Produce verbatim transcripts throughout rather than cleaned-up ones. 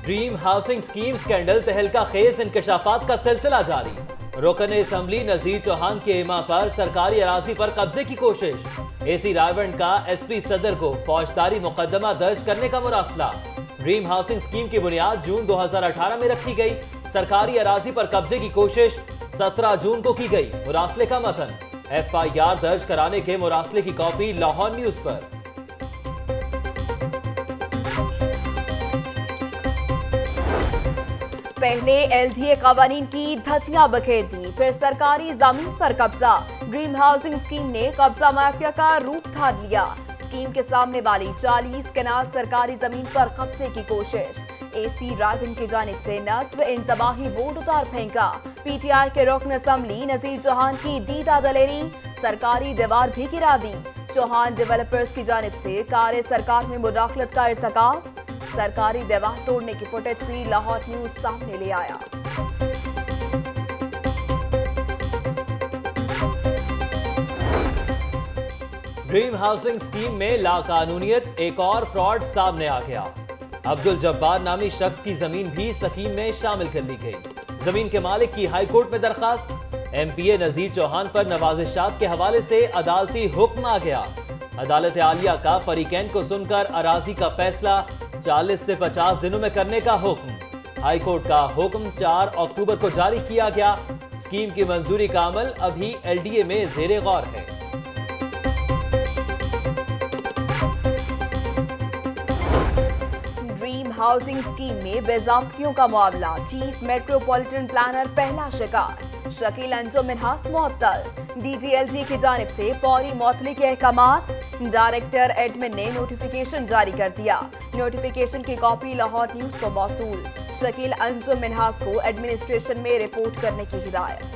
Dream housing scheme scandal तहलका खेज इंकशाफात का सिलसिला जारी। रुकन असम्बली नजीर चौहान के इमा पर सरकारी अराजी पर कब्जे की कोशिश। एसी रायवंड का एसपी सदर को फौजदारी मुकदमा दर्ज करने का मुरासला। ड्रीम हाउसिंग स्कीम की बुनियाद जून दो हजार अठारह में रखी गई। सरकारी अराजी पर कब्जे की कोशिश सत्रह जून को की गई। मुरासले का मतन, एफ आई आर दर्ज कराने के मुरासले की कॉपी लाहौर न्यूज पर। पहले एलडीए कवानीन की धज्जियां बखेर दी, फिर सरकारी जमीन पर कब्जा। ड्रीम हाउसिंग स्कीम ने कब्जा माफिया का रूप धार लिया। स्कीम के सामने वाली चालीस कनाल सरकारी जमीन पर कब्जे की कोशिश। एसी रायविंड की जानिब से नस्ब इंतबाही बोर्ड उतार फेंका। पीटीआई के रुकन असम्बली नजीर चौहान की दीदा दलेरी, सरकारी दीवार भी गिरा दी। चौहान डेवलपर्स की जानिब से कार्य सरकार में मुदाखलत का इर्तिकाब। सरकारी दीवार तोड़ने की फुटेज भी लाहौर न्यूज सामने ले आया। ड्रीम हाउसिंग स्कीम में लाकानूनियत, एक और फ्रॉड सामने आ गया। अब्दुल जब्बार नामी शख्स की जमीन भी स्कीम में शामिल कर ली गई। जमीन के मालिक की हाई कोर्ट में दरखास्त। एमपीए नजीर चौहान पर नवाजिशात के हवाले से अदालती हुक्म आ गया। अदालत आलिया का फरीकैन को सुनकर अराजी का फैसला चालीस से पचास दिनों में करने का हुक्म। हाई कोर्ट का हुक्म चार अक्टूबर को जारी किया गया। स्कीम की मंजूरी का अमल अभी एलडीए में जेरे गौर है। ड्रीम हाउसिंग स्कीम में बेज़ाब्तियों का मामला, चीफ मेट्रोपॉलिटन प्लानर पहला शिकार। शकील अंजुम मिनहास मुअत्तल। डीजीएलजी की जानिब से फौरी मुअत्तली के अहकामात। डायरेक्टर एडमिन ने नोटिफिकेशन जारी कर दिया। नोटिफिकेशन की कॉपी लाहौर न्यूज को मौसूल। शकील अंजुम मिनहास को एडमिनिस्ट्रेशन में रिपोर्ट करने की हिदायत।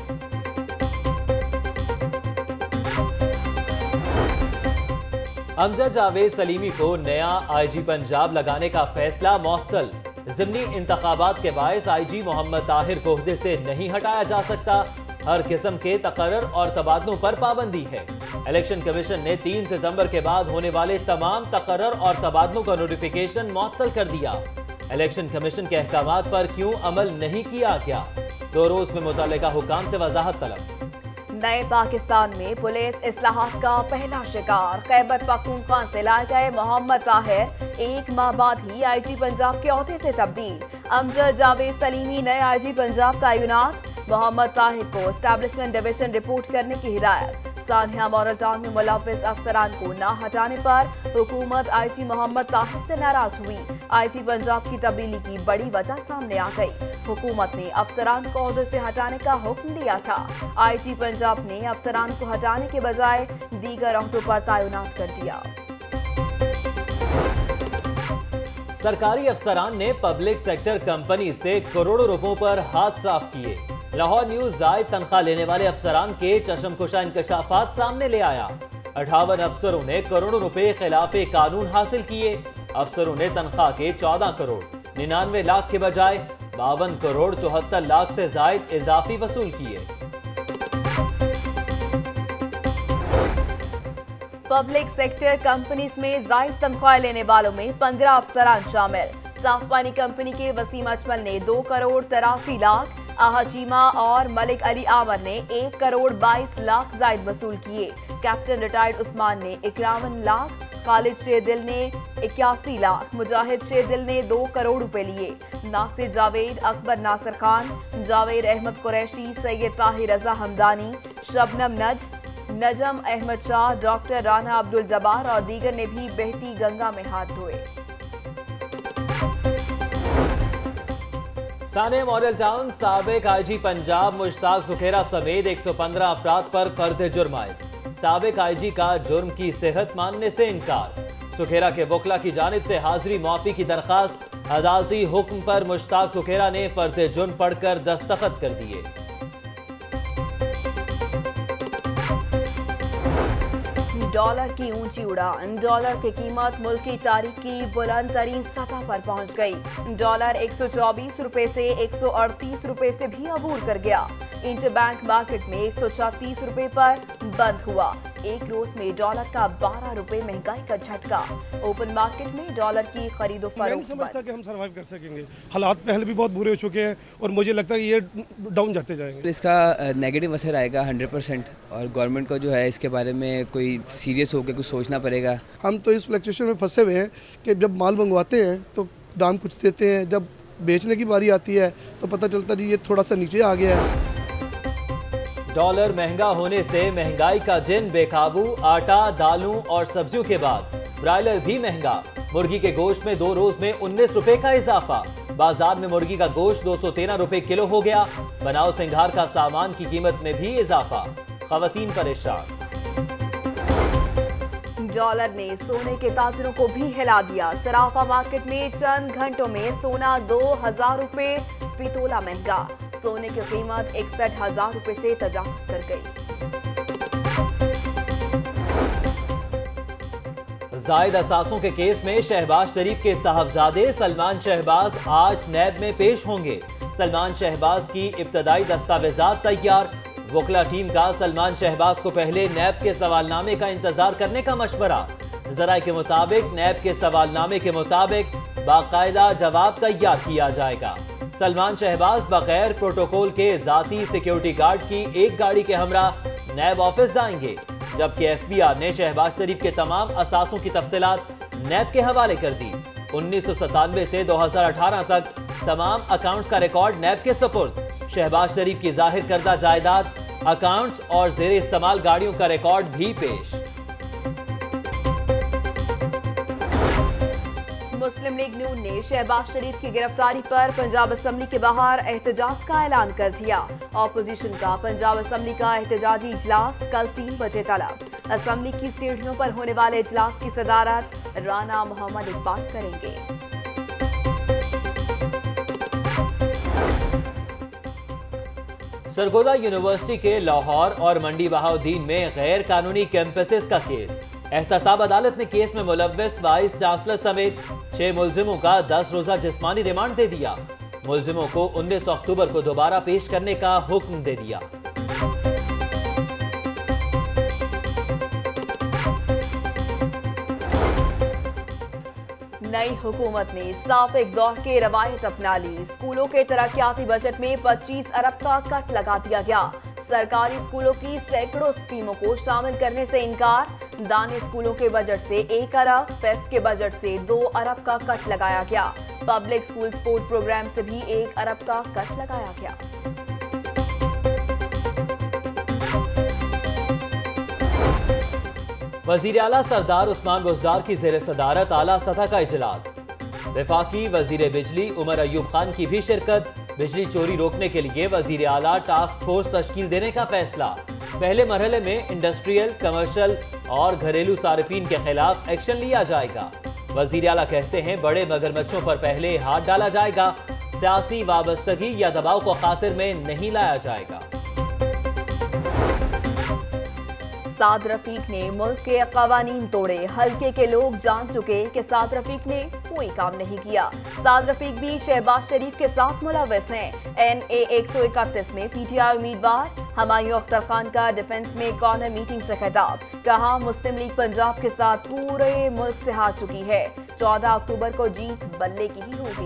हमजा जावेद सलीमी को नया आईजी पंजाब लगाने का फैसला मुअत्तल। ज़िमनी इंतखाबात के बायस आईजी मोहम्मद ताहिर को ओहदे से नहीं हटाया जा सकता। हर किस्म के तकर्रर और तबादलों पर पाबंदी है। इलेक्शन कमीशन ने तीन सितंबर के बाद होने वाले तमाम तकर्रर और तबादलों का नोटिफिकेशन मुअत्तल कर दिया। इलेक्शन कमीशन के अहकामात पर क्यों अमल नहीं किया गया? दो रोज में मुतल्लिका हुकाम से वजाहत तलब। नए पाकिस्तान में पुलिस इस्लाहात का पहला शिकार। खैबर पख्तूनख्वा से लाए गए मोहम्मद ताहिर एक माह बाद ही आईजी पंजाब के ओहदे से तब्दील। अमजद जावेद सलीमी नए आईजी पंजाब तैनात। मोहम्मद ताहिर को एस्टैब्लिशमेंट डिवीजन रिपोर्ट करने की हिदायत। सानिया मॉडल टाउन में मुलव्विस अफसरान को न हटाने पर हुकूमत आईजी मोहम्मद ताहिर से नाराज हुई। आईजी पंजाब की तब्दीली की बड़ी वजह सामने आ गई। हुकूमत ने अफसरान को ओहदे से हटाने का हुक्म दिया था। आईजी पंजाब ने अफसरान को हटाने के बजाय दीगर ओहदों पर तैनात कर दिया। सरकारी अफसरान ने पब्लिक सेक्टर कंपनी से करोड़ों रुपयों पर हाथ साफ किए। लाहौर न्यूज जायद तनख्वाह लेने वाले अफसरान के चशमकुशा इंकशाफात सामने ले आया। अठावन अफसरों ने करोड़ों रुपए खिलाफे कानून हासिल किए। अफसरों ने तनख्वाह के चौदह करोड़ निन्यानवे लाख के बजाय बावन करोड़ चौहत्तर लाख से जायद इजाफी वसूल किए। पब्लिक सेक्टर कंपनीज में जायद तनख्वाह लेने वालों में पंद्रह अफसरान शामिल। साफ पानी कंपनी के वसीम अजमल ने दो करोड़ तिरासी लाख, आहचीमा और मलिक अली आमर ने एक करोड़ बाईस लाख जायद वसूल किए। कैप्टन रिटायर्ड उस्मान ने इक्यावन लाख, खालिद शेदिल ने इक्यासी लाख, मुजाहिद शेदिल ने दो करोड़ रुपए लिए। नासिर जावेद, अकबर नासिर खान, जावेद अहमद कुरैशी, सैयद ताहिर रजा हमदानी, शबनम नज, नजम अहमद शाह, डॉक्टर राना अब्दुल जब्बार और दीगर ने भी बहती गंगा में हाथ धोए। सानिया मॉडल टाउन साबिक आईजी पंजाब मुश्ताक सुखेरा समेत एक सौ पंद्रह अफराद पर फर्द जुर्म आए। साबिक आईजी का जुर्म की सेहत मानने से इनकार। सुखेरा के वकला की जानिब से हाजिरी मुआफी की दरखास्त। अदालती हुक्म पर मुश्ताक सुखेरा ने फर्द जुर्म पढ़कर दस्तखत कर दिए। डॉलर की ऊंची उड़ान। डॉलर की कीमत मुल्क की तारीख की बुलंद तरीन सतह पर पहुंच गई। डॉलर एक सौ चौबीस रुपए से एक सौ अड़तीस रुपए से भी अबूर कर गया। इंटरबैंक मार्केट में एक सौ छत्तीस रुपए पर बंद हुआ। एक रोज में डॉलर का बारह रुपए महंगाई का झटका। ओपन मार्केट में डॉलर की खरीदो फरोख्त। मैं नहीं समझता कि हम सरवाइव कर सकेंगे। हालात पहले भी बहुत बुरे हो चुके हैं और मुझे लगता है कि ये डाउन जाते जाएंगे। इसका नेगेटिव असर आएगा हंड्रेड परसेंट और गवर्नमेंट को जो है इसके बारे में कोई सीरियस होकर कुछ सोचना पड़ेगा। हम तो इस फ्लक्चुएशन में फंसे हुए हैं कि जब माल मंगवाते हैं तो दाम कुछ देते हैं, जब बेचने की बारी आती है तो पता चलता है ये थोड़ा सा नीचे आ गया है। डॉलर महंगा होने से महंगाई का जिन बेकाबू। आटा, दालों और सब्जियों के बाद ब्रायलर भी महंगा। मुर्गी के गोश्त में दो रोज में उन्नीस रुपए का इजाफा। बाजार में मुर्गी का गोश्त दो सौ तेरह रुपए किलो हो गया। बनाओ सिंगार का सामान की कीमत में भी इजाफा। खवातीन परेशान। डॉलर ने सोने के ताजरों को भी हिला दिया। सराफा मार्केट में चंद घंटों में सोना दो हजार रुपए फी तोला महंगा। सोने की कीमत इकसठ हजार रुपए से तजावुज कर गई। जायद असासों के केस में शहबाज शरीफ के साहबजादे सलमान शहबाज आज नैब में पेश होंगे। सलमान शहबाज की इब्तदाई दस्तावेजात तैयार। वकला टीम का सलमान शहबाज को पहले नैब के सवालनामे का इंतजार करने का मशवरा। जराये के मुताबिक नैब के सवालनामे के मुताबिक बाकायदा जवाब तैयार किया जाएगा। सलमान शहबाज बगैर प्रोटोकॉल के जाती सिक्योरिटी गार्ड की एक गाड़ी के हमरा नैब ऑफिस जाएंगे, जबकि एफ बी आर ने शहबाज शरीफ के तमाम असासों की तफसीलात नैब के हवाले कर दी। उन्नीस सौ सतानवे से दो हजार अठारह तक तमाम अकाउंट्स का रिकॉर्ड नैब के सुपुर्द। शहबाज शरीफ की जाहिर करदा जायदाद, अकाउंट्स और जेर इस्तेमाल गाड़ियों का रिकॉर्ड भी पेश। मुस्लिम लीग नून ने शहबाज शरीफ की गिरफ्तारी पर पंजाब असम्बली के बाहर एहतजाज का ऐलान कर दिया। ऑपोजिशन का पंजाब असम्बली का एहतजाजी इजलास कल तीन बजे तलब। असम्बली की सीढ़ियों पर होने वाले इजलास की सदारत राना मोहम्मद इकबाल करेंगे। सरगोदा यूनिवर्सिटी के लाहौर और मंडी बहाउद्दीन में गैर कानूनी कैंपसेस का केस। एहतसाब अदालत ने केस में मुलव्वस वाइस चांसलर समेत छह मुलजिमों का दस रोजा जिस्मानी रिमांड दे दिया। मुलजिमों को उन्नीस अक्टूबर को दोबारा पेश करने का हुक्म दे दिया। नई हुकूमत ने साबिक दौर के रवायत अपना ली। स्कूलों के तरक्याती बजट में पच्चीस अरब का कट लगा दिया गया। सरकारी स्कूलों की सैकड़ों स्कीमों को शामिल करने से इनकार। दानी स्कूलों के बजट से एक अरब, पेफ के बजट से दो अरब का कट लगाया गया। पब्लिक स्कूल स्पोर्ट प्रोग्राम से भी एक अरब का कट लगाया गया। वजीर आला सरदार उस्मान बुज़दार की ज़ेर सदारत आला सतह का इजलास। वफाकी वजीर बिजली उमर अयूब खान की भी शिरकत। बिजली चोरी रोकने के लिए वजीर आला टास्क फोर्स तश्कील देने का फैसला। पहले मरहले में इंडस्ट्रियल, कमर्शियल और घरेलू सारिफीन के खिलाफ एक्शन लिया जाएगा। वजीर आला कहते हैं बड़े मगरमच्छों पर पहले हाथ डाला जाएगा। सियासी वाबस्तगी या दबाव को खातिर में नहीं लाया जाएगा। साद रफीक ने मुल्क के कवानीन तोड़े। हल्के के लोग जान चुके कि साद रफीक ने कोई काम नहीं किया। साद रफीक भी शहबाज शरीफ के साथ मुलव्वस हैं। एन ए एक सौ इकतीस में पी टी आई उम्मीदवार हमायूं अख्तर खान का डिफेंस में कॉर्नर मीटिंग से खिताब। कहा मुस्लिम लीग पंजाब के साथ पूरे मुल्क से हार चुकी है। चौदह अक्टूबर को जीत बल्ले की ही होगी।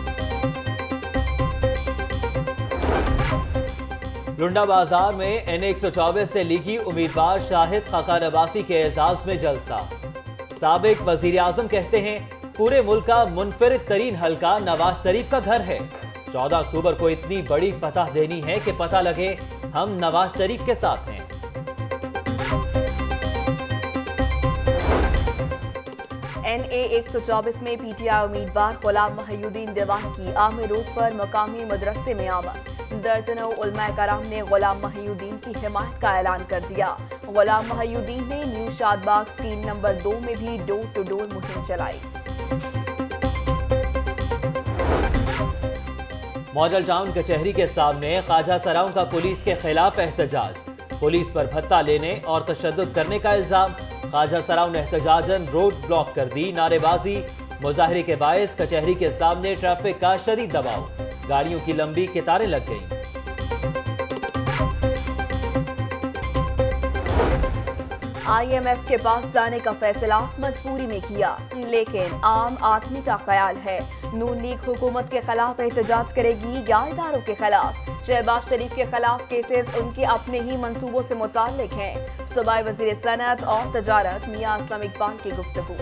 लुंडा बाजार में एन एक सौ चौबीस से लीगी उम्मीदवार शाहिद खाका नवासी के एजाज में जलसा। साबिक वजीर आजम कहते हैं पूरे मुल्क का मुनफरिद तरीन हल्का नवाज शरीफ का घर है। चौदह अक्टूबर को इतनी बड़ी फतह देनी है कि पता लगे हम नवाज शरीफ के साथ हैं। एन ए एक सौ चौबीस में पी टी आई उम्मीदवार गुलाम मोहिउद्दीन दीवान की आमिर रोड पर मकामी मदरसे में आमद। दर्जनों उलमा कराम ने गुलाम मोहिउद्दीन की हिमायत का ऐलान कर दिया। गुलाम मोहिउद्दीन ने न्यू शादबाग स्कीम नंबर दो में भी डोर टू डोर मुहिम चलाई। मॉडल टाउन कचहरी के सामने ख्वाजा सराउं का पुलिस के खिलाफ एहतजाज। पुलिस पर भत्ता लेने और तशद्दुद करने का इल्जाम। ख्वाजा सराउं ने एहतजाजन रोड ब्लॉक कर दी। नारेबाजी मुजाहरे के बायस कचहरी के सामने ट्रैफिक का शदीद दबाव। गाड़ियों की लंबी कतारें लग गईं। आई एम एफ के पास जाने का फैसला मजबूरी में किया, लेकिन आम आदमी का ख्याल है नून लीग हुकूमत के खिलाफ एहतजाज करेगी या इदारों के खिलाफ। शहबाज शरीफ के खिलाफ केसेस उनके अपने ही मंसूबों से मुताल्लिक हैं। सूबाई वजीर सनअत और तजारत मियां असलम इकबाल की गुफ्तगू।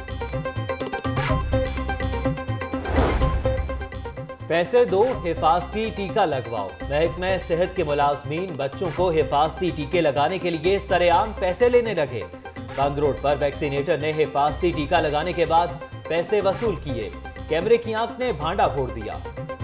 पैसे दो, हिफाजती टीका लगवाओ। महकमा सेहत के मुलाजमीन बच्चों को हिफाजती टीके लगाने के लिए सरेआम पैसे लेने लगे। बंद रोड पर वैक्सीनेटर ने हिफाजती टीका लगाने के बाद पैसे वसूल किए। कैमरे की आंख ने भांडा फोड़ दिया।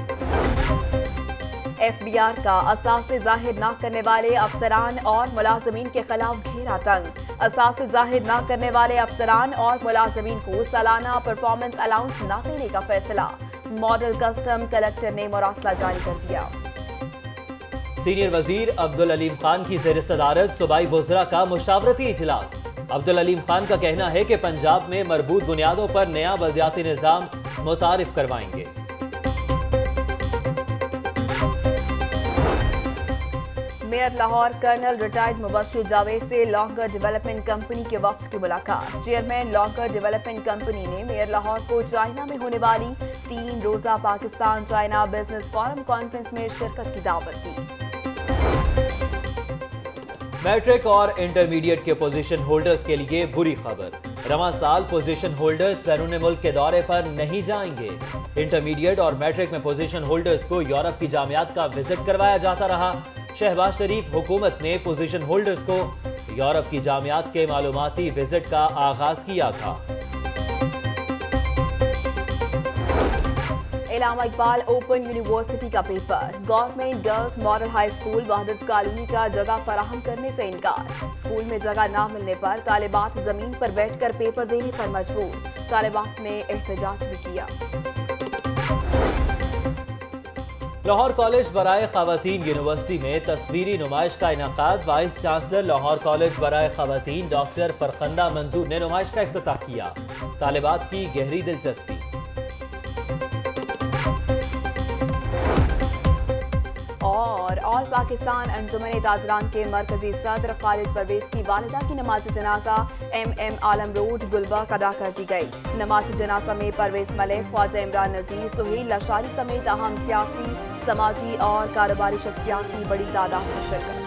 एफ बी आर का असासे जाहिर न करने वाले अफसरान और मुलाजमीन के खिलाफ घेरा तंग। असासे जाहिर न करने वाले अफसरान और मुलाजमीन को सालाना परफॉर्मेंस अलाउंस न देने का फैसला। मॉडल कस्टम कलेक्टर ने मुरासला जारी कर दिया। सीनियर वजीर अब्दुल अलीम खान की ज़ेर सदारत सूबाई वज़रा का मुशावरती इजलास। अब्दुल अलीम खान का कहना है कि पंजाब में मरबूत बुनियादों पर नया बल्दियाती निज़ाम मुतारिफ करवाएंगे। Mayor Lahore colonel retired Mubashir Javed से लॉन्गर डेवलपमेंट कंपनी के वफ्द की मुलाकात। चेयरमैन लॉन्गर डेवलपमेंट कंपनी ने मेयर लाहौर को चाइना में होने वाली तीन रोजा Pakistan China business forum conference में शिरकत की दावत दी। मैट्रिक और इंटरमीडिएट के पोजीशन होल्डर्स के लिए बुरी खबर। रवां साल पोजीशन होल्डर्स बैरून मुल्क के दौरे पर नहीं जाएंगे। इंटरमीडिएट और मैट्रिक में पोजीशन होल्डर्स को यूरोप की जामियात का विजिट करवाया जाता रहा। शहबाज शरीफ हुकूमत ने पोजीशन होल्डर्स को यूरोप की जामियात के मालूमाती विजिट का आगाज किया था। इलामा इकबाल ओपन यूनिवर्सिटी का paper. Government girls model high school Wahdat colony का जगह फराहम करने से इनकार। स्कूल में जगह न मिलने पर तालिबात जमीन पर बैठकर पेपर देने पर मजबूर। तालिबात ने एहतजाज भी किया। लाहौर कॉलेज बराए खवातीन यूनिवर्सिटी में तस्वीरी नुमाइश का इनेकाद। वाइस चांसलर लाहौर कॉलेज बराए खवातीन डॉक्टर फरखंदा मंजूर ने नुमाइश का इफ्तिताह किया। तालिबात की गहरी दिलचस्पी। और ऑल पाकिस्तान अंजुमन ताजरान के मरकजी सदर खालिद परवेज की वालिदा की नमाज जनाजा M M Alam road Gulberg अदा कर दी गई। नमाज जनाजा में परवेज मलिक, ख्वाजा इमरान नजीर, सुहेल लशारी समेत अहम सियासी, समाजी और कारोबारी शख्सियात की बड़ी तादाद में शिरकत।